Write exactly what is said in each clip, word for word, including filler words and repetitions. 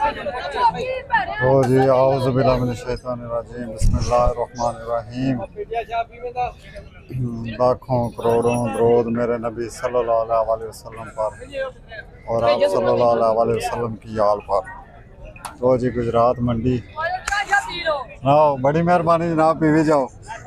ओ जी आऊज़ु बिल्लाहि मिनश शैतानिर रजीम बिस्मिल्लाहिर रहमानिर रहीम। लाखों करोड़ों दरूद मेरे नबी सल्लल्लाहु अलैहि वसल्लम पर और आप सल्लल्लाहु अलैहि वसल्लम की याल पर। तो जी गुजरात मंडी आओ, बड़ी मेहरबानी जनाब, पीवी जाओ।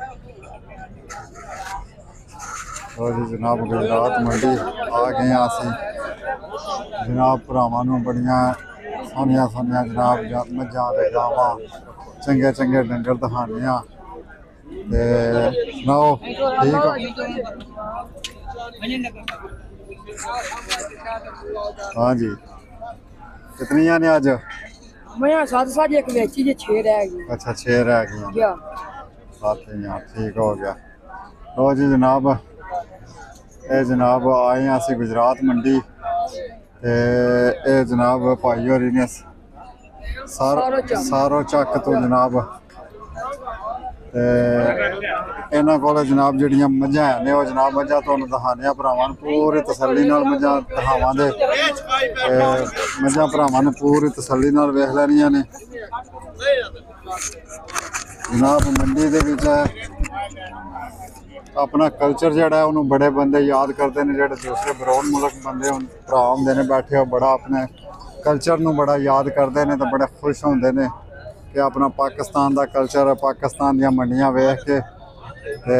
तो जी जनाब गुजरात मंडी आ गए असी जनाब, भरावां नूं बड़ियां सोहनियां सोहनियां जनाब मझां ते गावां चंगे चंगे डंगर दिखाने आ। ते सुनाओ ठीक हो? हाँ जी, कितनियां ने अज? मैं सात सात एक बेची जे छह रह गई। अच्छा छह रह गई सात यार, ठीक हो गया। लो जी जनाब ये जनाब आए असी गुजरात मंडी ते ये जनाब भाई होरी ने सारो सारो चक तो जनाब इन्होंने को जनाब जड़ियाँ मझां ने वो जनाब मझां तुहानूं दिखाने भरावां पूरी तसल्ली नाल मझां दिखावांगे। मझां भरावां ने पूरी तसल्ली नाल वेख लैनियां ने जनाब। मंडी दे विच अपना कल्चर जिहड़ा है उन्होंने बड़े बंदे याद करते हैं, जिहड़े दूसरे बरोड मुल्क बंदे भरा होंदे ने बैठे हो बड़ा अपने कल्चर नूं बड़ा याद करते हैं तो बड़े खुश होंदे ने कि अपना पाकिस्तान का कल्चर पाकिस्तान दी मंडियां वेख के। ते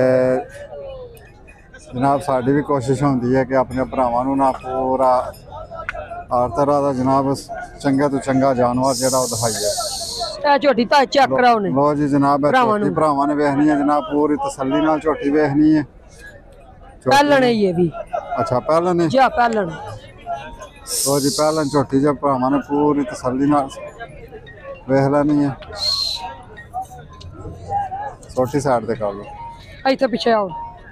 जनाब साडी भी कोशिश होंदी है कि अपने भरावां नूं ना पूरा हर तरह का जनाब चंगे तो चंगा जानवर जिहड़ा ओह दिखाइए। झोटी ता चेक कराओ ने। लो जी जनाब झोटी भरावां ने वेखनी है जनाब, पूरी तसल्ली नाल झोटी वेखनी है। पहलन है ये भी। अच्छा पहलन है जी पहलन। तो जी पहलन झोटी जब भरावां ने पूरी तसल्ली नाल वेख लैनी है। छोटी साइड ते कर लो, इत्थे पीछे आओ।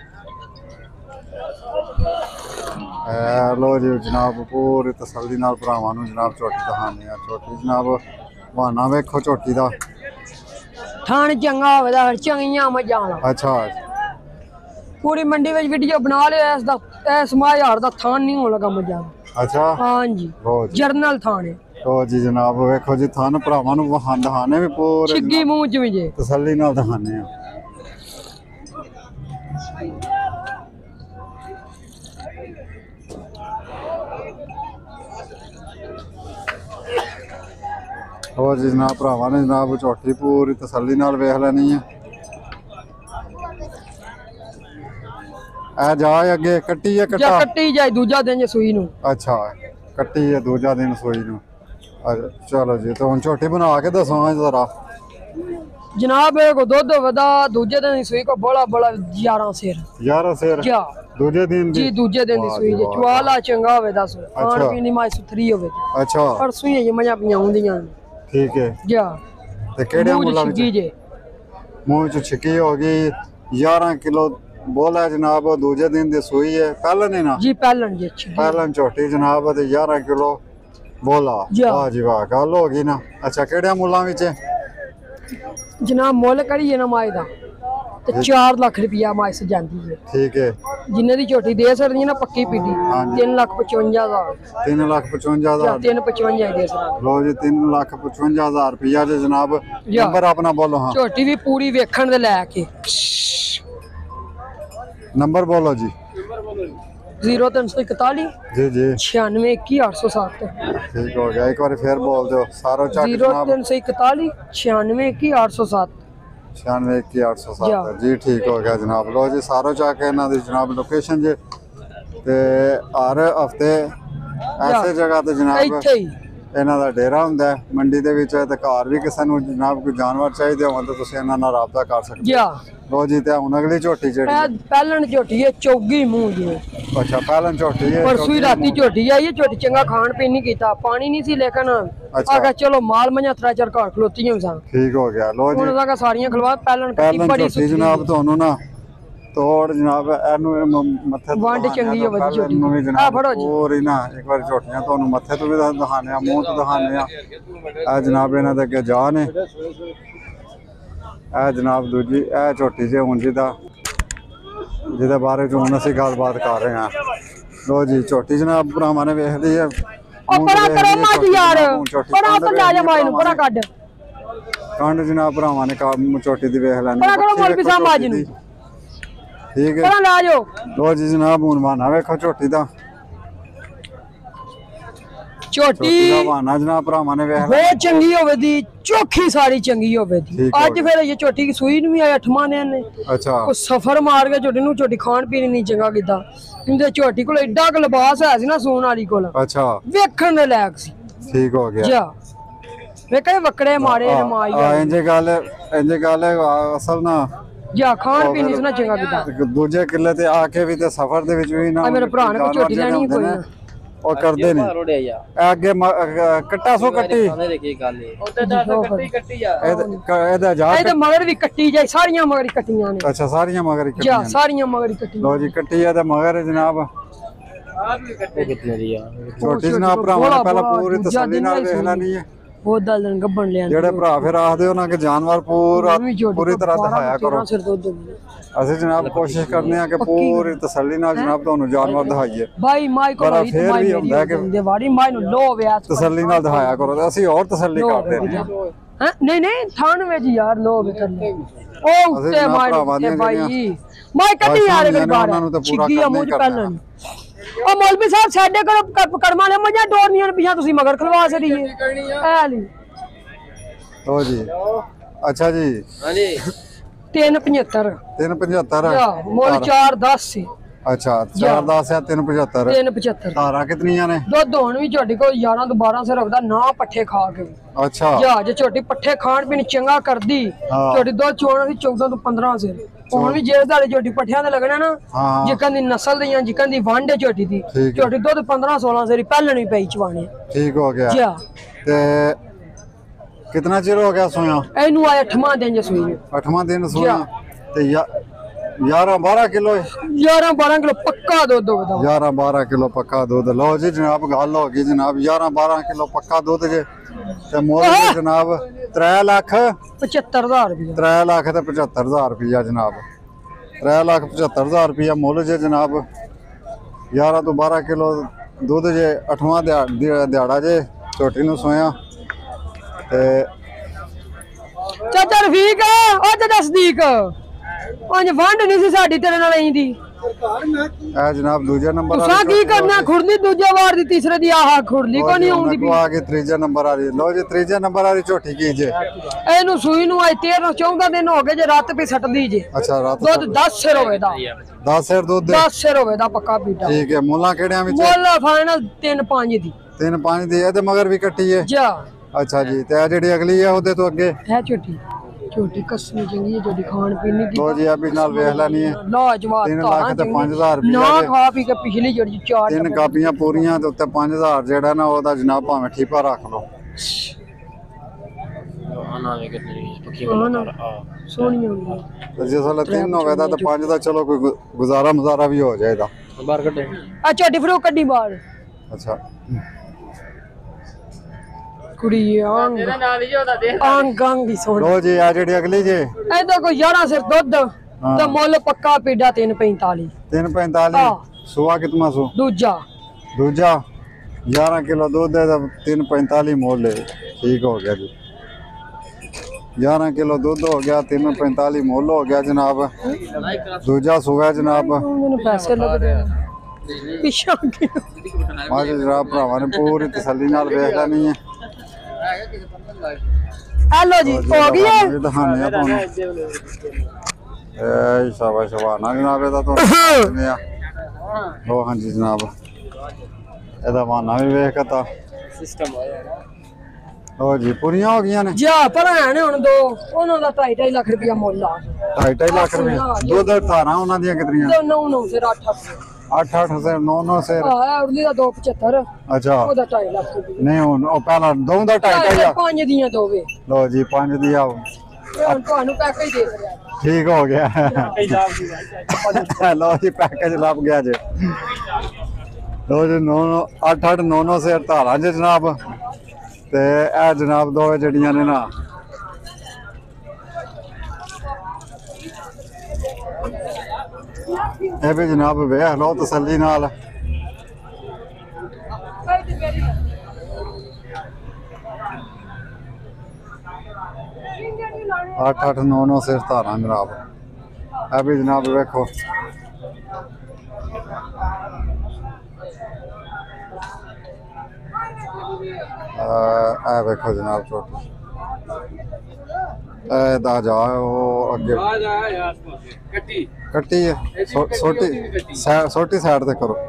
लो जी जनाब पूरी तसल्ली नाल भरावां नूं जनाब झोटी दिखाने आ। झोटी जनाब बहाना वेखो झोटी दा, थान चंगा होवे दा चंगियां मझां दा। अच्छा पूरी मंडी विच वीडियो बना लिया इस दा, इस मायार दा थान नहीं होन लगा मझां। अच्छा हां जी जर्नल थान है। तो जी जनाब वेखो जी थान भरावां नूं दिखाने भी पूरे छिग्गी मूंह च जे तसल्ली नाल दिखाने आ। और जी जनाब भरावां ने जनाब झोटी पूरी तसल्ली नाल वेख लैनी है। ए जा अगे कट्टी है कट्टा कट्टी जाए दूजा दिन जे सूई नूं। अच्छा कट्टी है दूजा दिन सूई नूं। चलो जी तो हुण झोटी बना के दसो जरा जनाब। को दुध वदा दूजे दिन दी सूई को बड़ा बड़ा ग्यारह सेर ग्यारह सेर दूजे दिन जी दूजे दिन दी सूई जे चवाला चंगा होवे दस खान पीनी माई सुथरी होवे। अच्छा पर सूई ये मजा पियां हुंदियां ठीक है जा ते केड़े मुल्ला विच जे मूंह च छिकी होगी ग्यारह किलो बोला जनाब। दूजे दिन दी सूई है पहलन है ना जी पहलन जे पहलन झोटी जनाब ते ग्यारह किलो बोला। वाह जी वाह गल हो गई ना। अच्छा केड़े मुल्ला विच जनाब मुल करिए ना माई दा ते चार लाख रुपया माई से जांदी है। ठीक है जिन्ने दी झोटी दे सकदी ना पक्की पीटी तीन लाख पचवंजा हजार तीन लाख पचवंजा हजार तीन पचवंजा दे सकदा। लो जी तीन लाख पचवंजा हजार रुपया जे जनाब। नंबर अपना बोलो। हाँ झोटी भी पूरी वेखण दे लैके नंबर बोलो जी। जीरो तीन सौ इकताली जी जी छियानवे इक्की आठ सौ सात। ठीक हो गया, एक बार फिर बोल दो सारो चक। जीरो तीन सौ इकताली छियानवे इक्की आठ सौ सात छियानवे इक्की आठ सौ सात जी ठीक हो गया जनाब। लो जी सारो चक इन्हां दी जनाब लोकेशन जे ते हर हफ्ते ऐसे जगह ते जनाब इत्थे ही इन्हां दा डेरा हुंदा है मंडी दे विच ते घर भी किसी नूं जनाब कोई जानवर चाहिए होण ते तुसीं इन्हां नाल राबता कर सकदे हो। लो जी ते हुण अगली झोटी जेहड़ी पहलन झोटी है चौगी मुंह जी। अच्छा पहलन झोटी है परसों राती झोटी आई है। झोटी चंगा खान पीन नहीं कीता पानी नहीं सी लेकिन आगा चलो माल मझा त्रै चार घर खलोतियां सन। ठीक हो गया। लो जी हुण दा सारियां खलवा पहलन पहलन बड़ी सी जनाब तुहानू ना तोड़ जनाब एनू मत्थे वंड चंगी होवे झोटी आ फड़ो जी और ना एक बार झोटियां तुहानू मत्थे तो भी दिखाने आ मुंह तो दिखाने आ। आ जनाब इन्हां दे अगे जा ने ए जनाब दूजी ए झोटी जे हुण जिदा जिहदे बारे च हुण असीं गलबात कर रहे हैं। लो जी झोटी जनाब भरावां ने वेख ली है ਉਹ ਪਰਾਂ ਕਰੋ ਮੱਝ ਯਾਰ ਪਰਾਂ ਤੋਂ ਲੈ ਜਾ ਮਾਈ ਨੂੰ ਪਰਾਂ ਕੱਢ ਕੰਡ ਜਨਾਬ ਭਰਾਵਾਂ ਨੇ ਕੰਮ ਝੋਟੀ ਦੀ ਵੇਖ ਲੈਣੀ ਪਰਾਂ ਕਰੋ ਮੌਲਵੀ ਸਾਹਿਬ ਮੱਝ ਨੂੰ ਠੀਕ ਹੈ ਪਰਾਂ ਲੈ ਜਾਓ ਲੋ ਜੀ ਜਨਾਬ ਹੁਣ ਮਾਨਾ ਵੇਖੋ ਝੋਟੀ ਦਾ ਝੋਟੀ ਦਾ ਬਾਨਾ ਜਨਾਬ ਭਰਾਵਾਂ ਨੇ ਵੇਖ ਬਹੁਤ ਚੰਗੀ ਹੋਵੇ ਦੀ ਚੋਖੀ ਸਾਰੀ ਚੰਗੀ ਹੋਵੇ ਦੀ ਅੱਜ ਫਿਰ ਇਹ ਝੋਟੀ ਦੀ ਸੂਈ ਨੂੰ ਵੀ ਆਇਆ ਅਠਵਾਂ ਨੇ ਨੇ ਅੱਛਾ ਉਹ ਸਫਰ ਮਾਰ ਕੇ ਝੋਟੀ ਨੂੰ ਝੋਟੀ ਖਾਣ ਪੀਣ ਨਹੀਂ ਚੰਗਾ ਕੀਤਾ ਕਿਉਂਕਿ ਝੋਟੀ ਕੋਲ ਐਡਾ ਕੁ ਲਿਬਾਸ ਹੈ ਸੀ ਨਾ ਸੂਣ ਵਾਲੀ ਕੋਲ ਅੱਛਾ ਵੇਖਣ ਦੇ ਲਾਇਕ ਸੀ ਠੀਕ ਹੋ ਗਿਆ ਜਾ ਵੇਖੇ ਵਕੜੇ ਮਾਰੇ ਨੇ ਮਾਈ ਆ ਇੰਜੇ ਗੱਲ ਇੰਜੇ ਗੱਲ ਅਸਲ ਨਾ ਜਾ ਖਾਣ ਪੀਣ ਨਹੀਂ ਚੰਗਾ ਕੀਤਾ ਦੂਜੇ ਕਿੱਲੇ ਤੇ ਆ ਕੇ ਵੀ ਤੇ ਸਫਰ ਦੇ ਵਿੱਚ ਵੀ ਨਾ ਮੇਰੇ ਭਰਾ ਨੇ ਕੋਈ ਝੋਟੀ ਲੈਣੀ ਕੋਈ ਨਾ ਉਹ ਕਰਦੇ ਨੇ ਅੱਗੇ ਕੱਟਾ ਸੋ ਕੱਟੀ ਇਹਦਾ ਜਾ ਇਹਦੇ ਮਗਰ ਵੀ ਕੱਟੀ ਜਾਏ ਸਾਰੀਆਂ ਮਗਰ ਕੱਟੀਆਂ ਨੇ ਅੱਛਾ ਸਾਰੀਆਂ ਮਗਰ ਹੀ ਜਾ ਸਾਰੀਆਂ ਮਗਰ ਹੀ ਕੱਟੀਆਂ ਲੋ ਜੀ ਕੱਟੀ ਆ ਤੇ ਮਗਰ ਜਨਾਬ ਆ ਵੀ ਕਿਤਨੇ ਦੀ ਆ ਛੋਟੀ ਜਨਾਬ ਭਰਾਵਾਂ ਨੇ ਪਹਿਲਾਂ ਪੂਰੀ ਤਸੱਲੀ ਨਾਲ ਵੇਖ ਲੈਣੀ ਹੈ ਬਹੁਤ ਦਲਦਨ ਗੱਬਣ ਲਿਆ ਜਿਹੜੇ ਭਰਾ ਫਿਰ ਆਖਦੇ ਉਹਨਾਂ ਕਿ ਜਾਨਵਰ ਪੂਰਾ ਪੂਰੀ ਤਰ੍ਹਾਂ ਦਿਖਾਇਆ ਕਰੋ ਅਸੀਂ ਜਨਾਬ ਕੋਸ਼ਿਸ਼ ਕਰਨੇ ਆ ਕਿ ਪੂਰੀ ਤਸੱਲੀ ਨਾਲ ਜਨਾਬ ਤੁਹਾਨੂੰ ਜਾਨਵਰ ਦਿਖਾਈਏ ਭਾਈ ਮਾਈ ਕੋਲ ਹੋਈ ਤੇ ਮਾਈ ਹੁੰਦਾ ਕਿ ਦਿਵਾੜੀ ਮਾਈ ਨੂੰ ਲੋ ਵਿਆਹ ਤਸੱਲੀ ਨਾਲ ਦਿਖਾਇਆ ਕਰੋ ਤੇ ਅਸੀਂ ਹੋਰ ਤਸੱਲੀ ਕਰਦੇ ਹਾਂ ਨਹੀਂ ਨਹੀਂ ਥਾਣ ਵਿੱਚ ਯਾਰ ਲੋ ਵੇ ਕਰਨੇ ਉਹ ਉੱਤੇ ਮਾਈ ਤੇ ਭਾਈ ਮਾਈ ਕੱਢੀ ਯਾਰ ਇਹ ਬਾਹਰ ਚਿੱਗੀ ਆ ਮੂੰਹ ਚ ਪਹਿਲਾਂ ਉਹ ਮੌਲਵੀ ਸਾਹਿਬ ਸਾਡੇ ਕੋਲ ਕਰਮਾਂ ਨੇ ਮੱਝਾਂ ਡੋਰਨੀਆਂ ਨੇ ਪਿਛਾ ਤੁਸੀਂ ਮਗਰ ਖਲਵਾ ਸੜੀਏ ਐ ਲਈ ਲੋ ਜੀ ਅੱਛਾ ਜੀ ਹਾਂਜੀ ਤਿੰਨ ਪਝੱਤਰ ਤਿੰਨ ਪਝੱਤਰ ਮੁੱਲ ਚਾਰ ਦਸ ਸੀ ਅੱਛਾ ਚਾਰ ਦਸ ਹੈ ਤਿੰਨ ਪਝੱਤਰ ਤਿੰਨ ਪਝੱਤਰ ਧਾਰਾਂ ਕਿਤਨੀਆਂ ਨੇ ਦੁੱਧ ਹੁਣ ਵੀ ਝੋਟੀ ਕੋਲ ਗਿਆਰਾਂ ਤੋਂ ਬਾਰਾਂ ਸੇ ਰੱਖਦਾ ਨਾ ਪੱਠੇ ਖਾ ਕੇ ਅੱਛਾ ਜਾ ਜੇ ਝੋਟੀ ਪੱਠੇ ਖਾਣ ਪੀਣ ਚੰਗਾ ਕਰਦੀ ਝੋਟੀ ਦੁੱਧ ਚੋਣਾ ਸੀ ਚੌਦਾਂ ਤੋਂ ਪੰਦਰਾਂ ਸੇ ਹੁਣ ਵੀ ਜੇ ਤੁਹਾਡੇ ਝੋਟੀ ਪੱਠਿਆਂ ਦੇ ਲੱਗਣਾ ਨਾ ਜਿੱਕਾਂ ਦੀ ਨਸਲ ਦੀਆਂ ਜਿੱਕਾਂ ਦੀ ਵੰਡ ਹੈ ਝੋਟੀ ਦੀ ਝੋਟੀ ਦੁੱਧ ਪੰਦਰਾਂ ਸੋਲਾਂ ਸੇ ਪਹਿਲਾਂ ਨਹੀਂ ਪਈ ਚਵਾਣੇ ਠੀਕ ਹੋ ਗਿਆ ਜਾ ਤੇ ਕਿੰਨਾ ਚਿਰ ਹੋ ਗਿਆ ਸੋਇਆ ਇਹਨੂੰ ਆਇਆ ਅੱਠਵਾਂ ਦਿਨ ਜੇ ਸੂਈ ਅੱਠਵਾਂ ਦਿਨ ਸੋਇਆ ਤੇ ਗਿਆਰਾਂ ਬਾਰਾਂ ਕਿਲੋ ਗਿਆਰਾਂ ਬਾਰਾਂ ਕਿਲੋ ਪੱਕਾ ਦੁੱਧ ਹੋਦਾ ਗਿਆਰਾਂ ਬਾਰਾਂ ਕਿਲੋ ਪੱਕਾ ਦੁੱਧ ਲਓ ਜੀ ਜਨਾਬ ਗੱਲ ਹੋ ਗਈ ਜਨਾਬ ਗਿਆਰਾਂ ਬਾਰਾਂ ਕਿਲੋ ਪੱਕਾ ਦੁੱਧ ਜੇ ਤੇ ਮੁੱਲ ਜਨਾਬ ਤਿੰਨ ਲੱਖ ਪਝੱਤਰ ਹਜ਼ਾਰ ਰੁਪਏ ਤਿੰਨ ਲੱਖ ਤੇ ਪਝੱਤਰ ਹਜ਼ਾਰ ਰੁਪਇਆ ਜਨਾਬ ਤਿੰਨ ਲੱਖ ਪਝੱਤਰ ਹਜ਼ਾਰ ਰੁਪਇਆ ਮੁੱਲ ਜੇ ਜਨਾਬ ਗਿਆਰਾਂ ਤੋਂ ਬਾਰਾਂ ਕਿਲੋ ਦੁੱਧ ਜੇ ਅੱਠਵਾਂ ਦਿਹਾੜਾ ਜੇ ਛੋਟੀ ਨੂੰ ਸੋਇਆ ਤੇ ਚਾਚਾ ਰਫੀਕ ਉਹ ਤੇ ਦਸਦੀਕ ਪੰਜ ਵੰਡ ਨਹੀਂ ਸੀ ਸਾਡੀ ਤੇਰੇ ਨਾਲ ਆਈਂਦੀ ਇਹ ਜਨਾਬ ਦੂਜਾ ਨੰਬਰ ਆ ਤੁਸੀਂ ਕੀ ਕਰਨਾ ਖੁਰਨੀ ਦੂਜੇ ਵਾਰ ਦੀ ਤੀਸਰੇ ਦੀ ਆਹ ਖੁਰਲੀ ਕੋ ਨਹੀਂ ਆਉਂਦੀ ਵੀ ਆ ਕੇ ਤੀਜਾ ਨੰਬਰ ਆ ਰਹੀ ਲੋ ਜੀ ਤੀਜਾ ਨੰਬਰ ਆ ਰਹੀ ਝੋਟੀ ਕੀ ਜੇ ਇਹਨੂੰ ਸੂਈ ਨੂੰ ਅੱਜ ਤੇਰਾਂ ਚੌਦਾਂ ਦਿਨ ਹੋ ਗਏ ਜੇ ਰਾਤ ਪੀ ਸੱਟਦੀ ਜੇ ਅੱਛਾ ਰਾਤ ਦੁੱਧ ਦਸ ਸਿਰ ਹੋਵੇ ਦਾ ਦਸ ਸਿਰ ਦੁੱਧ ਦਸ ਸਿਰ ਹੋਵੇ ਦਾ ਪੱਕਾ ਪੀਟਾ ਠੀਕ ਹੈ ਮੁੱਲਾਂ ਕਿਹੜਿਆਂ ਵਿੱਚ ਮੁੱਲ ਫਾਈਨਲ ਤਿੰਨ ਪੰਜ ਦੀ ਤਿੰਨ ਪੰਜ ਦੀ ਇਹਦੇ ਮਗਰ ਵੀ ਕੱਟੀ ਹੈ ਜਾ ਅੱਛਾ ਜੀ ਤੇ ਆ ਜਿਹੜੀ ਅਗਲੀ ਹੈ ਉਹਦੇ ਤੋਂ ਅੱਗੇ ਹੈ ਝੋਟੀ ਝੋਟੀ ਕਸਮੀ ਚੰਗੀ ਹੈ ਜਿਹੜੀ ਖਾਣ ਪੀਣ ਦੀ ਲੋ ਜੀ ਆ ਵੀ ਨਾਲ ਵੇਖ ਲੈਣੀ ਹੈ ਲਾਜਵਾਬ ਤਿੰਨ ਲੱਖ ਤੇ ਪੰਜ ਹਜ਼ਾਰ ਰੁਪਏ ਨਾ ਖਾ ਪੀ ਕੇ ਪਿਛਲੀ ਜਿਹੜੀ ਚਾਰ ਤਿੰਨ ਕਾਪੀਆਂ ਪੂਰੀਆਂ ਤੇ ਉੱਤੇ ਪੰਜ ਹਜ਼ਾਰ ਜਿਹੜਾ ਨਾ ਉਹਦਾ ਜਨਾਬ ਭਾਵੇਂ ਠੀਪਾ ਰੱਖ ਲਓ ਆਨਾ ਵੇ ਕਿਤਨੇ ਦੀ ਪੱਕੀ ਸੋਹਣੀ ਹੁੰਦੀ ਤੇ ਜਿਸ ਵੇਲੇ ਤਿੰਨ ਹੋਵੇ ਤਾਂ ਪੰਜ ਦਾ ਚਲੋ ਕੋਈ ਗੁਜ਼ਾਰਾ ਮਜ਼ਾਰਾ ਵੀ ਹੋ ਜਾਏਗਾ ਬਾਹਰ ਕੱਢੇ ਆ ਝੋਟੀ ਫਰੋ ਕੱਢੀ ਬਾਹਰ ਅੱਛਾ ਕੁੜੀ ਆਂਗ ਤੇਰਾ ਨਾਂ ਨਹੀਂ ਉਹਦਾ ਦੇ ਆਂਗ ਆਂਗ ਦੀ ਸੋਹਣੀ ਲੋ ਜੀ ਆ ਜਿਹੜੀ ਅਗਲੀ ਜੇ ਇਹਦਾ ਕੋਈ ਗਿਆਰਾਂ ਸਿਰ ਦੁੱਧ ਤੇ ਮੁੱਲ ਪੱਕਾ ਪੀੜਾ ਤਿੰਨ ਪੈਂਤਾਲੀ ਤਿੰਨ ਪੈਂਤਾਲੀ ਸੋਆ ਕਿਤਨਾ ਸੋ ਦੂਜਾ ਦੂਜਾ ਗਿਆਰਾਂ ਕਿਲੋ ਦੁੱਧ ਹੈ ਤਾਂ ਤਿੰਨ ਪੈਂਤਾਲੀ ਮੁੱਲ ਹੈ ਠੀਕ ਹੋ ਗਿਆ ਜੀ ਗਿਆਰਾਂ ਕਿਲੋ ਦੁੱਧ ਹੋ ਗਿਆ ਤਿੰਨ ਪੈਂਤਾਲੀ ਮੁੱਲ ਹੋ ਗਿਆ ਜਨਾਬ ਦੂਜਾ ਸੂਆ ਜਨਾਬ ਮੈਨੂੰ ਪੈਸੇ ਲੱਗਦੇ ਪਿੱਛਾ ਮਾਜ ਜਨਾਬ ਭਰਾਵਾਂ ਨੇ ਪੂਰੀ ਤਸੱਲੀ ਨਾਲ ਵੇਖ ਲੈਣੀ ਹੈ ਹੈਲੋ ਜੀ ਹੋ ਗਈ ਹੈ ਦਿਖਾਣੇ ਆ ਤੁਹਾਨੂੰ ਐ ਸ਼ਾਬਾਸ਼ ਸ਼ਾਬਾਨਾ ਜਨਾਬ ਇਹਦਾ ਤੁਹਾਨੂੰ ਆ ਉਹ ਹਾਂਜੀ ਜਨਾਬ ਇਹਦਾ ਮਾਨਾ ਵੀ ਵੇਖ ਕਤਾ ਸਿਸਟਮ ਆਇਆ ਹੋ ਜੀ ਪੂਰੀਆਂ ਹੋ ਗਈਆਂ ਨੇ ਜਾ ਪਰ ਹੈ ਨੇ ਹੁਣ ਦੋ ਉਹਨਾਂ ਦਾ ਢਾਈ ਢਾਈ ਲੱਖ ਰੁਪਇਆ ਮੁੱਲ ਆ ਢਾਈ ਢਾਈ ਲੱਖ ਰੁਪਏ ਦੁੱਧ ਧਾਰਾਂ ਉਹਨਾਂ ਦੀਆਂ ਕਿਤਨੀਆਂ ਨੌ ਨੌ ਸਿਰ ਅੱਠ ਅੱਠ ਅੱਠ ਅੱਠ ਸਿਰ ਨੌ ਨੌ ਸਿਰ ਆ ਉਰਲੀ ਦਾ ਦੋ ਪਝੱਤਰ ਅੱਛਾ ਉਹਦਾ ਢਾਈ ਲੱਖ ਰੁਪਇਆ ਨਹੀਂ ਹੁਣ ਉਹ ਪਹਿਲਾਂ ਦੋ ਦਾ ਢਾਈ ਢਾਈ ਆ ਪੰਜ ਦੀਆਂ ਦੋਵੇ ਲੋ ਜੀ ਪੰਜ ਦੀ ਆ ਹੁਣ ਤੁਹਾਨੂੰ ਪੈਕੇਜ ਦੇ ਰਿਹਾ ਠੀਕ ਹੋ ਗਿਆ ਲੋ ਜੀ ਪੈਕੇਜ ਲੱਭ ਗਿਆ ਜੇ ਲੋ ਜੀ ਨੌ ਅੱਠ ਅੱਠ ਨੌ ਨੌ ਸਿਰ ਧਾਰਾਂ ਜੇ ਜਨਾਬ ਤੇ ਇਹ ਜਨਾਬ ਦੋ ਜਿਹੜੀਆਂ ਨੇ ਨਾ ਇਹ ਵੀ ਜਨਾਬ ਵੇਖ ਲਓ ਤਸੱਲੀ ਨਾਲ अठ अठ नौ नौ सिर धारा जनाब। है भी जनाब वेखो ए वेखो जनाब छोटी दा जा वो अगे कट्टी है सो, सोटी सोटी साइड ते करो।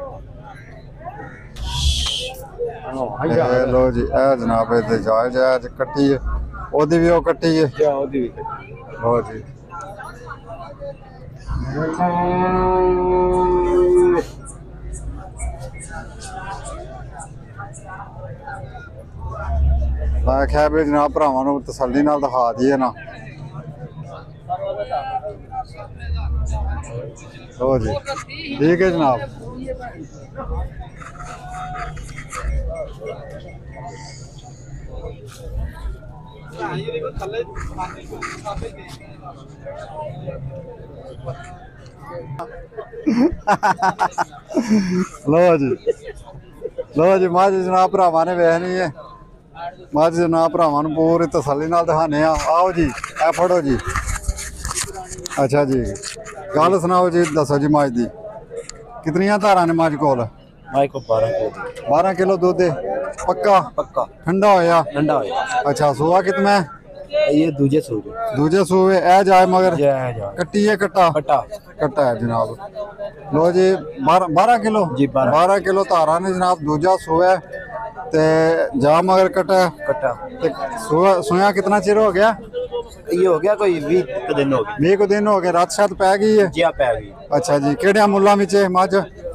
ए लो जी ए जनाब इधर जाए जाए कट्टी है ओदी भी वो कट्टी है लो जी। मैं आख्या भी जनाब भरावां नूं तसल्ली नाल दिखा दईए ना। लो जी ठीक है जनाब। लो जी लो जी मझ जनाब भरावां ने वेखनी है। मझ जनाब भरावां नूं पूरी तसल्ली नाल दिखाने आओ जी ए फड़ो जी। अच्छा जी गल सुनाओ जी दसो जी मझ दी कितनियां धारां ने मझ कोल? बारह किलो दूध पक्का पक्का ठंडा होया ठंडा होया। अच्छा सुआ कितना ये दूजे सूबे दूजे सूबे ए जाए मगर जय जय कट्टी है कट्टा कट्टा कट्टा है जनाब। लो जी बारह बारह किलो जी बारह बारह किलो धारा ने जनाब दूजा सूआ ते जा मगर कट्टा कट्टा ते सूआ सूया कितना चिर हो गया? ये हो गया कोई बीस दिन हो गए बीस को दिन हो गए रात शात पै गई है। जी पै गई। अच्छा जी केड़े मुल्लां विच मझ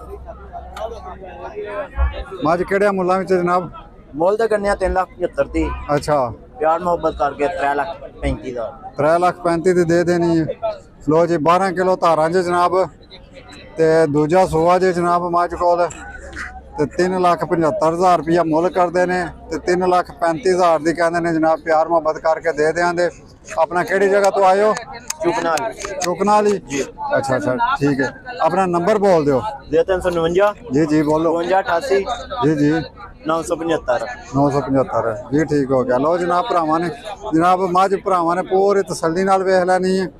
मझ केड़े मुल्लां विच जनाब? मोल तो करने तीन लाख पचहत्तर थी। अच्छा प्यार मोहब्बत करके त्रै लाख पैंती का त्रै लाख पैंती दी दे देनी है। लो जी बारह किलो धारा च जनाब ते दूजा सोआ जे जनाब मझ कोल ते तीन लाख पचहत्तर हज़ार रुपया मुल करते हैं ते तीन लाख पैंती हज़ार की कहते हैं जनाब प्यार मोहब्बत करके दे देंगे। अपना केड़ी जगह तो आए हो? चुकना चुकना वाली। अच्छा अच्छा ठीक है अपना नंबर बोल दो। तीन सौ नवंजा जी जी बोलो। बवंजा अठासी जी जी नौ सौ पचहत्तर नौ सौ पचहत्तर जी ठीक हो गया। लो जनाब भरावां ने जनाब मझ भरावां ने पूरी तसल्ली नाल वेख लैनी है।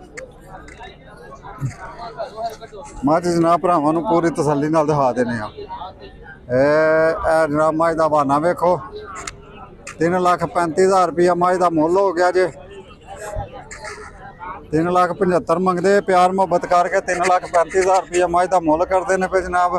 मझ जनाब भरावां नूं पूरी तसल्ली नाल दिखा देने ए जनाब मझ दा बहाना वेखो तीन लाख पैंती हज़ार रुपया मझ दा मुल हो गया जे। तीन लाख पचहत्तर मंगते प्यार मुहब्बत करके तीन लाख पैंती हज़ार रुपया मझ दा मुल करते हैं पे जनाब।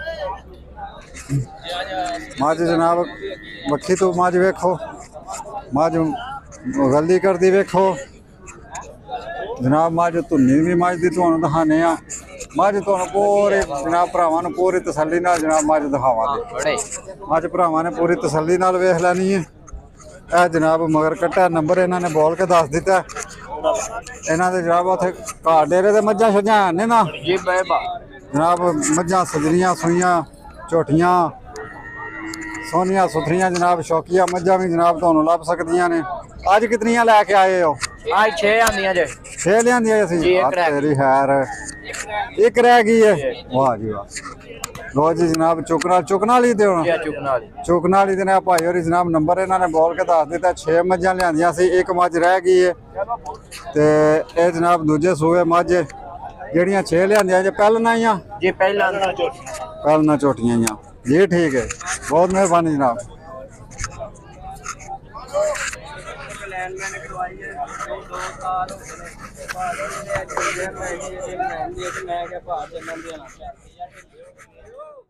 मझ जनाब बखी तो मझ वेखो मझ गली करती वेखो जनाब। मझ धुनी भी मझ की तुहानूं दिखाने आ। मझ तुहानूं पूरी जनाब भरावां नूं पूरी तसल्ली नाल जनाब मझ दिखावांगे। मझ भरावां ने पूरी तसल्ली नाल वेख लैनी है। ए जनाब मगर कट्टा नंबर इन्होंने बोल के दस दिता। इन्हों के जनाब उत्थे घर डेरे ते मझां शझां ने ना जनाब मझां सजरियां सूइयां झोटियां सोहनियां सुथरियां जनाब शौकिया मझां भी जनाब तुहानूं लभ सकदियां ने। अज कितनियां लैके आए हो? आज छह आंदियां जे छे लियांदियां असीं तेरी खैर एक रह गई है। वाह जी वाह। लो जी जनाब चुकना चुकना वाली दे चुकना वाली देने भाई होरी जनाब नंबर इन्होंने बोल के दस दिता। छे मझां लियांदियां सी एक मझ रह गई है ते ए जनाब दूजे सूए मझ ਜਿਹੜੀਆਂ छे ਲਿਆਂਦੀਆਂ ਜੇ ਪਹਿਲਾਂ ਆਈਆਂ जी पहला ਪਹਿਲਾਂ ਝੋਟੀਆਂ ਆਈਆਂ जी ठीक है बहुत मेहरबानी जनाब। मैंने करवाई है दो साल हो गए मैं क्या भार देना देना